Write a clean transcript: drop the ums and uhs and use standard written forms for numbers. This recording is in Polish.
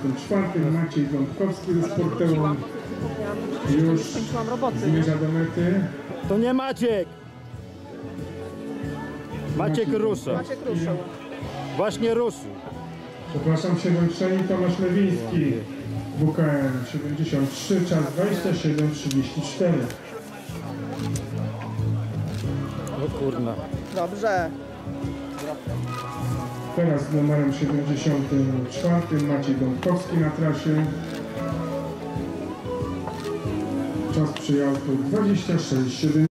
74. Maciej Gąbkowski ze Sportełą już zmierza do mety. To nie Maciek! Maciek rusza. Maciek ruszył. Właśnie ruszył. Przepraszam, 7-3 Tomasz Lewiński. WKM 73, czas 27:34. O kurna. Dobrze. Teraz z numerem 74 Maciej Gąbkowski na trasie. Czas przyjazdu 26:7.